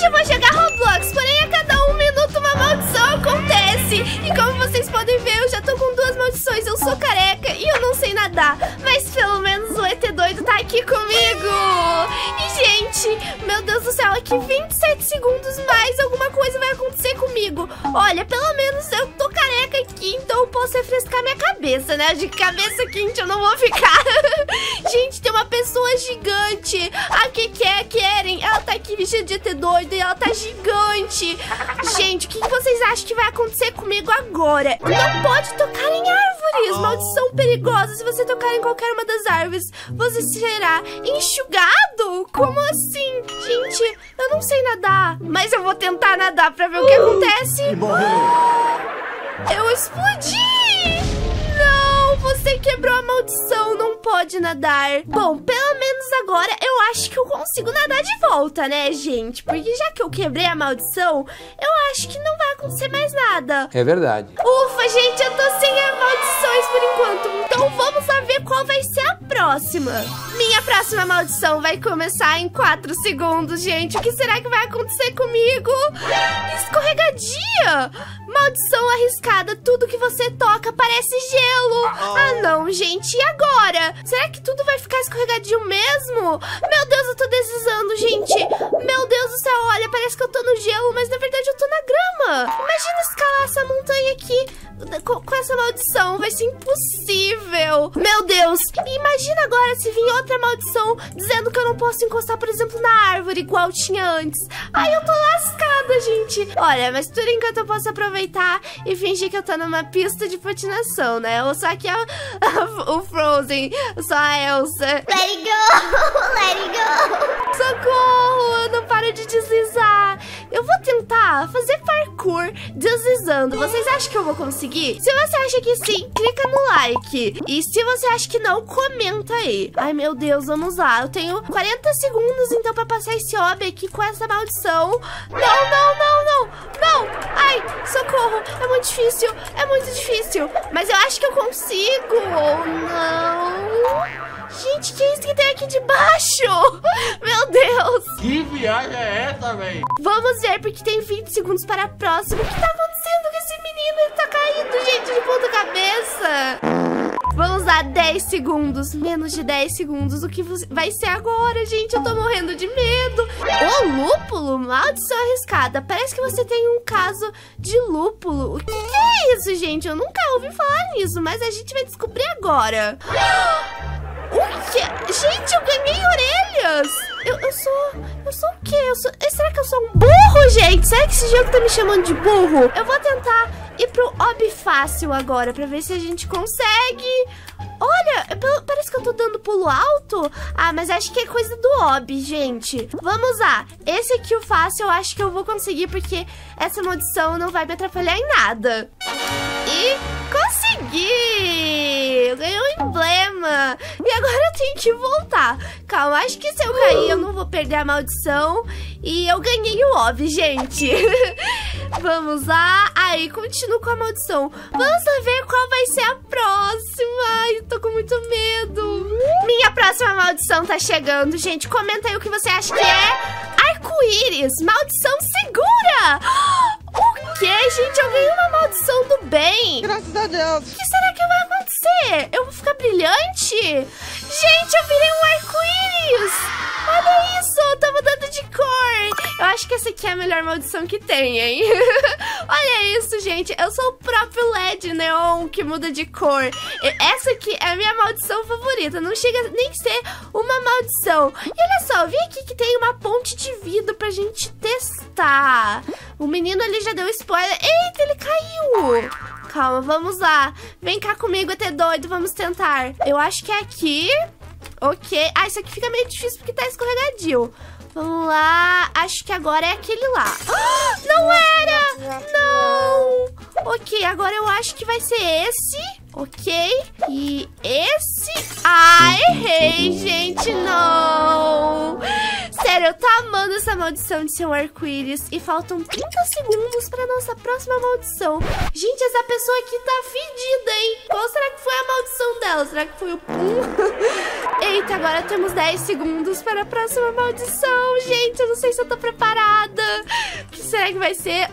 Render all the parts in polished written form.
Hoje eu vou jogar Roblox, porém a cada 1 minuto uma maldição acontece. E como vocês podem ver, eu já tô com 2 maldições. Eu sou careca e eu não sei nadar, mas pelo menos o ET doido tá aqui comigo. E gente, meu Deus do céu, aqui 27 segundos mais alguma coisa vai acontecer comigo. Olha, pelo menos eu tô careca aqui, então eu posso refrescar minha cabeça, né? De cabeça quente eu não vou ficar. Gente, tem uma pessoa gigante. A Keren, ela tá aqui vestida de ET doido e ela tá gigante. Gente, o que vocês acham que vai acontecer comigo agora? Não pode tocar em árvores. Maldição perigosa. Se você tocar em qualquer uma das árvores, você será enxugado? Como assim? Gente, eu não sei nadar, mas eu vou tentar nadar pra ver o que acontece. Eu explodi! Não, você quebrou a maldição, não pode nadar. Bom, pelo menos agora eu acho que eu consigo nadar de volta, né, gente? Porque já que eu quebrei a maldição, eu acho que não vai acontecer mais nada. É verdade. Ufa, gente, eu tô sem maldições por enquanto. Então vamos lá ver qual vai ser a próxima. Minha próxima maldição vai começar em 4 segundos, gente. O que será que vai acontecer comigo? Escorregadia! Maldição arriscada. Tudo que você toca parece gelo. Ah, não, gente. E agora? Será que tudo vai ficar escorregadio mesmo? Meu Deus, eu tô deslizando, gente. Meu Deus do céu, olha, parece que eu tô no gelo, mas na verdade eu tô na grama. Imagina escalar essa montanha aqui com essa maldição. Vai ser impossível. Meu Deus. Imagina agora se vir outra maldição dizendo que eu não posso encostar, por exemplo, na árvore igual tinha antes. Ai, eu tô lascada, gente. Olha, mas tudo enquanto eu posso aproveitar e fingir que eu tô numa pista de patinação, né? Eu sou aqui o Frozen, sou a Elsa. Let it go, let it go. Socorro, eu não paro de deslizar. Eu vou tentar fazer parkour deslizando. Vocês acham que eu vou conseguir? Se você acha que sim, clica no like. E se você acha que não, comenta aí. Ai, meu Deus, vamos lá. Eu tenho 40 segundos, então, pra passar esse hobby aqui com essa maldição. Não, não, não, não. Não. Ai, socorro. É muito difícil. É muito difícil. Mas eu acho que eu consigo. Ou não. Gente, que é isso que tem aqui debaixo? Meu Deus. Que viagem é essa, velho? Vamos ver, porque tem 20 segundos para a próxima. O que tá acontecendo com esse menino? Ele tá caído, gente, de ponta cabeça. Vamos lá, 10 segundos. Menos de 10 segundos. O que vai ser agora, gente? Eu tô morrendo de medo. Ô, lúpulo? Maldição arriscada. Parece que você tem um caso de lúpulo. O que é isso, gente? Eu nunca ouvi falar nisso, mas a gente vai descobrir agora. O quê? Gente, eu ganhei orelhas! Eu sou o quê? Será que eu sou um burro, gente? Será que esse jogo tá me chamando de burro? Eu vou tentar ir pro hobby fácil agora, pra ver se a gente consegue. Olha, parece que eu tô dando pulo alto. Ah, mas acho que é coisa do hobby, gente. Vamos lá. Esse aqui, o fácil, eu acho que eu vou conseguir, porque essa maldição não vai me atrapalhar em nada. E consegui! Eu ganhei um emblema. E agora eu tenho que voltar. Calma, acho que se eu cair, eu não vou perder a maldição. E eu ganhei o hobby, gente. Vamos lá. Aí, continuo com a maldição. Vamos lá ver qual vai ser a próxima. Ai, eu tô com muito medo. Minha próxima maldição tá chegando, gente. Comenta aí o que você acha que é. Arco-íris, maldição segura. O quê, gente? Eu ganhei uma maldição do bem. Graças a Deus. O que será que vai acontecer? Eu vou ficar brilhante? Gente, eu virei um arco-íris. Olha isso, eu tô mudando de cor. Eu acho que essa aqui é a melhor maldição que tem, hein? Olha isso, gente. Eu sou o próprio LED neon que muda de cor. Essa aqui é a minha maldição favorita. Não chega nem a ser uma maldição. E olha só, vi aqui que tem uma ponte de vidro pra gente testar. O menino ali já deu spoiler. Eita, ele caiu. Calma, vamos lá. Vem cá comigo, ET doido, vamos tentar. Eu acho que é aqui. Ok. Ah, isso aqui fica meio difícil porque tá escorregadio. Vamos lá. Acho que agora é aquele lá. Ah, não era! Não! Ok, agora eu acho que vai ser esse. Ok. E esse... Ah, errei, gente. Não! Sério, eu tô amando essa maldição de ser um arco-íris. E faltam 30 segundos pra nossa próxima maldição. Gente, essa pessoa aqui tá fedida, hein? Qual será que foi a maldição dela? Será que foi o pum? Eita, agora temos 10 segundos para a próxima maldição. Gente, eu não sei se eu tô preparada. será que vai ser?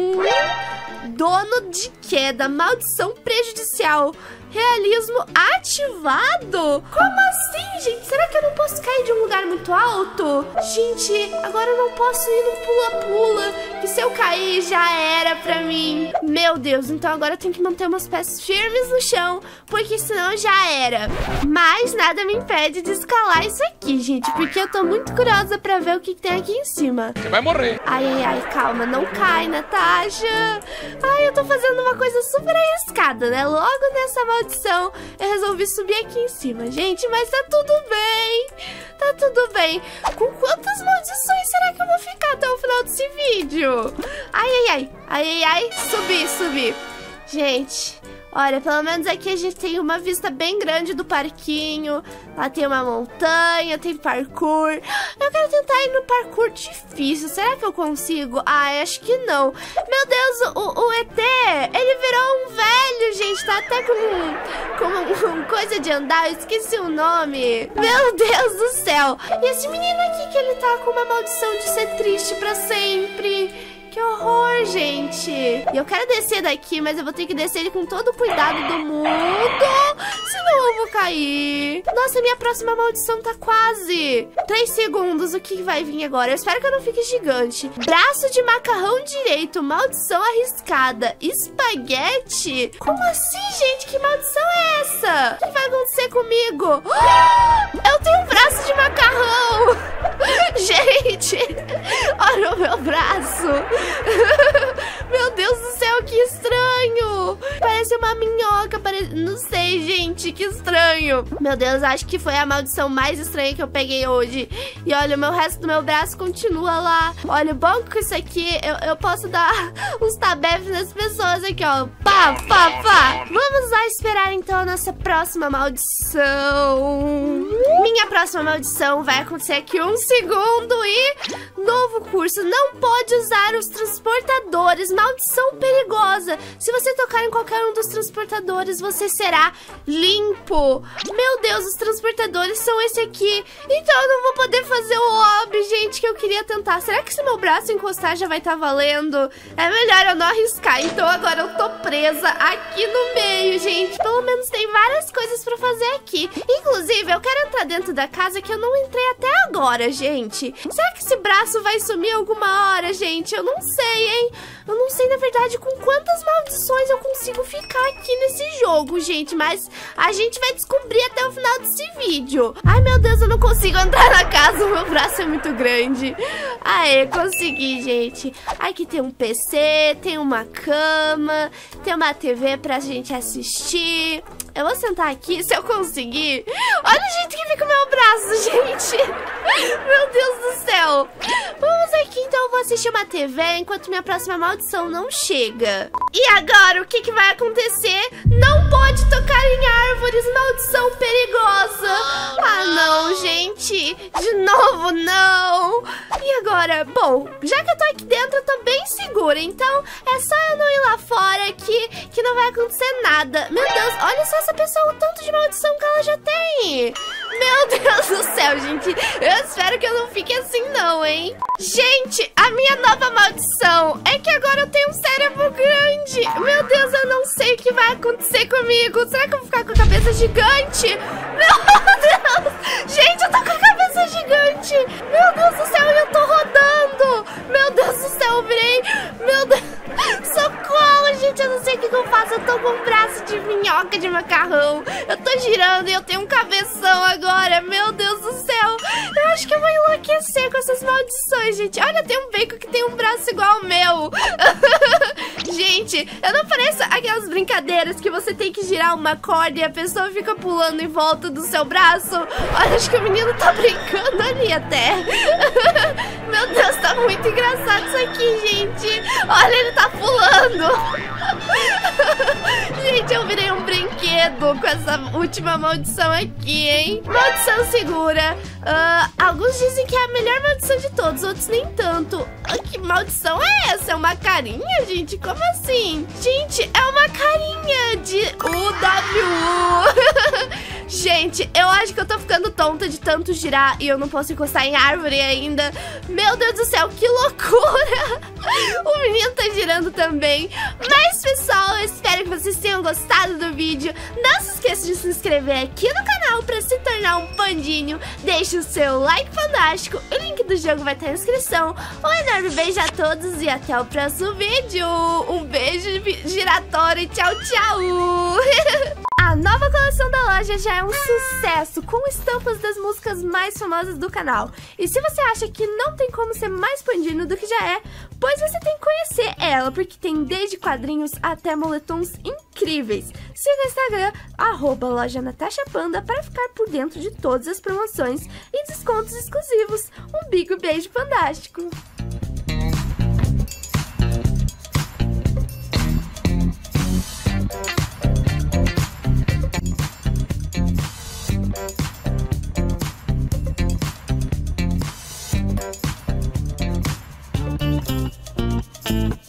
Dono de queda, maldição prejudicial, realismo ativado? Como assim, gente? Será que eu não posso cair de um lugar muito alto? Gente, agora eu não posso ir no pula-pula, que se eu cair já era pra mim. Meu Deus, então agora eu tenho que manter meus pés firmes no chão, porque senão já era. Mas nada me impede de escalar isso aqui, gente, porque eu tô muito curiosa pra ver o que tem aqui em cima. Você vai morrer. Ai, ai, ai, calma, não cai, Natasha. Ai, eu tô fazendo uma coisa super arriscada, né? Logo nessa maldição, eu resolvi subir aqui em cima. Gente, mas tá tudo bem. Tá tudo bem. Com quantas maldições será que eu vou ficar até o final desse vídeo? Ai, ai, ai. Ai, ai, ai. Subi. Gente, olha, pelo menos aqui a gente tem uma vista bem grande do parquinho. Lá tem uma montanha, tem parkour. Eu quero tentar ir no parkour difícil. Será que eu consigo? Ah, acho que não. Meu Deus, o ET, ele virou um velho, gente. Tá até com coisa de andar. Eu esqueci o nome. Meu Deus do céu. E esse menino aqui que ele tá com uma maldição de ser triste pra sempre. Que horror, gente. E eu quero descer daqui, mas eu vou ter que descer ele com todo o cuidado do mundo. Senão eu vou cair. Nossa, minha próxima maldição tá quase. 3 segundos, o que vai vir agora? Eu espero que eu não fique gigante. Braço de macarrão direito, maldição arriscada. Espaguete? Como assim, gente? Que maldição é essa? O que vai acontecer comigo? Eu tenho um braço de macarrão. Gente, olha o meu braço. Meu Deus do céu, que estranho. Parece uma minhoca, não sei, gente, que estranho. Meu Deus, acho que foi a maldição mais estranha que eu peguei hoje. E olha, o resto do meu braço continua lá. Olha, o bom que isso aqui, eu posso dar uns tabefes nas pessoas aqui, ó. Pá. Vamos lá esperar, então, a nossa próxima maldição. Minha próxima maldição vai acontecer aqui 1 segundo e... Novo curso, não pode usar os transportadores, maldição perigosa. Se você tocar em qualquer um dos transportadores, você será limpo. Meu Deus, os transportadores são esse aqui. Então eu não vou poder fazer o lobby, gente, que eu queria tentar. Será que se meu braço encostar já vai estar valendo? É melhor eu não arriscar. Então agora eu tô presa aqui no meio, gente. Pelo menos tem várias coisas pra fazer aqui. Inclusive, eu quero entrar dentro da casa que eu não entrei até agora, gente. Será que esse braço vai sumir alguma hora, gente? Eu não sei, hein? Eu não sei, na verdade, com quantas maldições eu consigo ficar aqui nesse jogo, gente. Mas a gente vai descobrir até o final desse vídeo. Ai, meu Deus, eu não consigo entrar na casa. O meu braço é muito grande. Aê, consegui, gente. Aqui tem um PC, tem uma cama, tem uma TV pra gente assistir. Eu vou sentar aqui, se eu conseguir. Olha o jeito que fica o meu braço, gente. Meu Deus do céu. Vamos aqui, então eu vou assistir uma TV enquanto minha próxima maldição não chega. E agora, o que vai acontecer? Não pode tocar em árvores, maldição perigosa. Ah, não, gente. De novo, não. E agora? Bom, já que eu tô aqui dentro, eu tô bem segura. Então, é só eu não ir lá fora que não vai acontecer nada. Meu Deus, olha só essa pessoa, o tanto de maldição que ela já tem. Meu Deus do céu, gente. Eu espero que eu não fique assim, não, hein? Gente, a minha nova maldição é que agora eu tenho um cérebro grande. Meu Deus, eu não sei o que vai acontecer comigo. Será que eu vou ficar com a cabeça gigante? Meu Deus! Gente, eu tô com a cabeça gigante. Meu Deus do céu, eu tô rodando. Meu Deus do céu, eu virei... Meu Deus... Socorro, gente, eu não sei o que eu faço. Eu tô com um braço de minhoca de macarrão. Eu tô girando e eu tenho um cabeção agora. Meu Deus do céu. Eu acho que eu vou enlouquecer com essas maldições, gente. Olha, tem um bacon que tem um braço igual ao meu. Gente, eu não pareço aquelas brincadeiras que você tem que girar uma corda e a pessoa fica pulando em volta do seu braço. Olha, acho que o menino tá brincando ali até. Meu Deus, tá muito engraçado isso aqui, gente. Olha, ele tá pulando. Gente, eu virei um brinquedo com essa última maldição aqui, hein? Maldição segura. Alguns dizem que é a melhor maldição de todos, outros nem tanto. Que maldição é essa? É uma carinha, gente? Como assim? Gente, é uma carinha de UWU. Gente, eu acho que eu tô ficando tonta de tanto girar e eu não posso encostar em árvore ainda. Meu Deus do céu, que loucura! adorando também. Mas, pessoal, eu espero que vocês tenham gostado do vídeo. Não se esqueça de se inscrever aqui no canal para se tornar um pandinho. Deixe o seu like fantástico. O link do jogo vai estar na descrição. Um enorme beijo a todos e até o próximo vídeo. Um beijo giratório e tchau, tchau. A nova coleção da loja já é um sucesso, com estampas das músicas mais famosas do canal. E se você acha que não tem como ser mais pandino do que já é, pois você tem que conhecer ela, porque tem desde quadrinhos até moletons incríveis. Siga o Instagram, @loja_NatashaPanda, para ficar por dentro de todas as promoções e descontos exclusivos. Um big beijo fantástico! Thank you.